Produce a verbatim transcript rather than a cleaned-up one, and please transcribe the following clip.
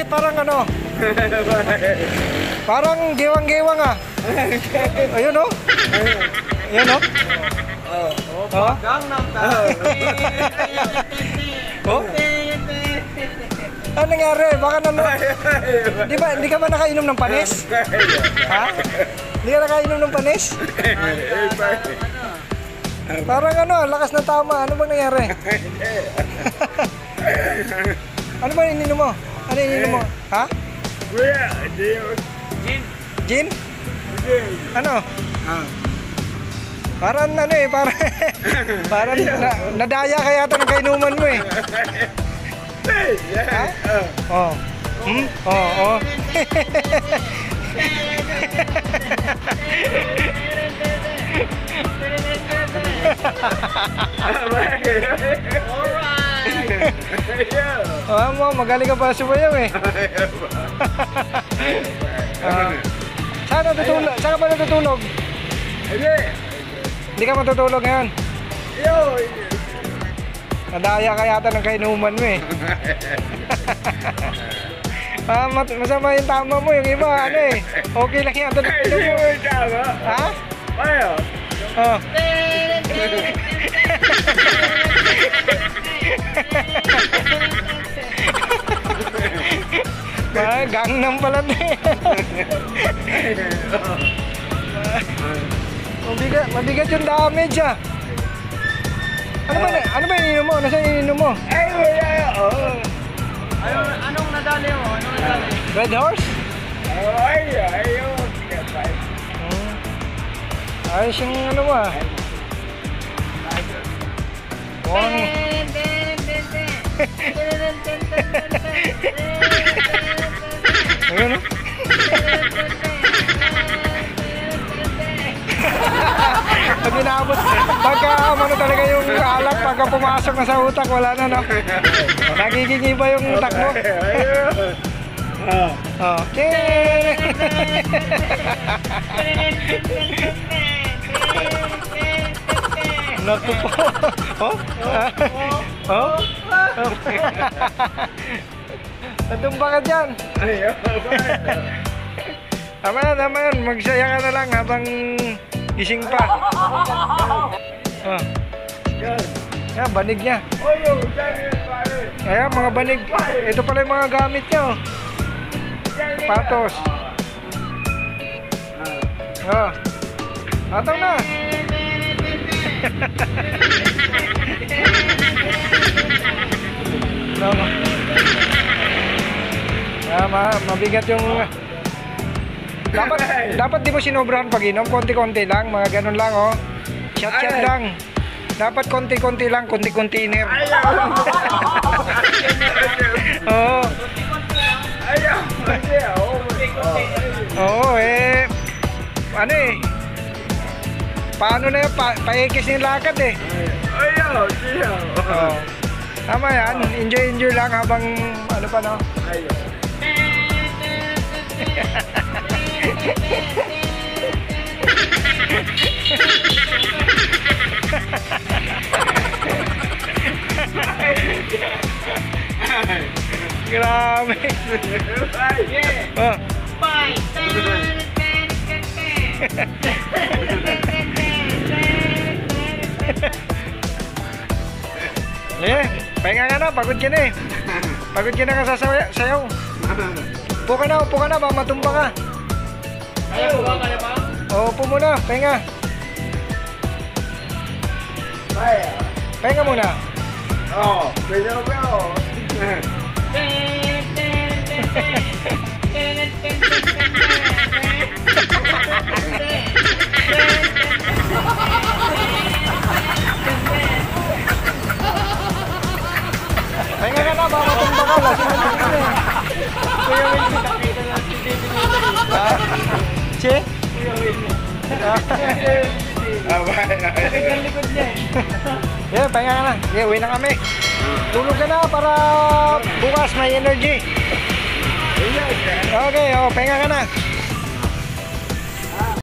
bakit parang ano? Parang gewang-gewang ah. Ayun oh. Ayun oh. Oh, Oh? Gangnam Style. Oh? Ano nangyari? Baka nano... Di ba, hindi ka ba nakainom ng panis? Ha? Hindi ka nakainom ng panis? Parang ano, lakas na tama. Ano bang nangyari? Ano ba ininom mo? Ano ininom mo? Ha? Gin. Gin? Ano? Parang ano eh, parang... parang na, nadaya ka yata ng kainuman mo eh. Ha? Oh. Hmm? Oh, oh. Oh, mo, magaling ka pala sumayaw eh. Ah. Saan natutulog? Saan ka pa natutulog? Hindi. Hindi ka matutulog ngayon? Yo. Nadaya ka yata ng kainuman mo eh. Ah, masama yung tama mo, yung iba ano eh. Okay lang yata ng kainuman mo. Ha? Ayo. Oh. Ah, Gangnam pala ito eh. Mabigat, mabigat yung damage ah. Ano ba, ano ba ininom mo? Nasaan ininom mo? Ay, wala. Oh. Ano, anong nadali mo? Anong nadali? Red Horse? Oh, ay, ay, oh. Hmm. Ayos yung ano mo ah. Mukhang... Ayun o. Pag inabot, pagka ano talaga yung alak, pagka pumasok na sa utak, wala na no. Nagiging iba yung utak mo. Oh. Naku po. Oh? Oh? Natumba ka dyan. Tama na, tama yan. Magsaya ka na lang habang gising pa. Oh. Yan, banig niya. Ayan, mga banig. Ito pala yung mga gamit niya. Oh. Patos. Oh. Ataw na. No. Ah, ma mabigat yung dapat dapat di mo sinobrahan pag inom, konti-konti lang, mga ganun lang oh. Shot-shot lang. Dapat konti-konti lang, konti-container. Oo. Ayaw. Ayaw. Oo, eh ano eh. Paano na yun? Pa paikis yung lakad eh. Ayaw. Ayaw. Oo. Tama yan. Enjoy-enjoy lang habang ano pa no? Ayaw. Grabe. Oh. Eh, pahinga ka na, pagod ka na eh. Pagod ka na ka sa sayaw. Upo ka na, upo ka na, baka matumba ka. Ayaw, upo ka na ba? Oo, upo muna, pahinga. Ayaw. Pahinga muna. Oo, pwede mo ba ako? Pahinga ka na, baka matumba ka. Lasing na lasing na eh. Kuya Will, nakita lang si David Wilson. Ha? Che? Kuya Will. Sakit ang likod niya eh. Yeah, pahinga ka na. Yeah, uwi na kami. Tulog ka na para bukas may energy. Okay, oh, pahinga ka na.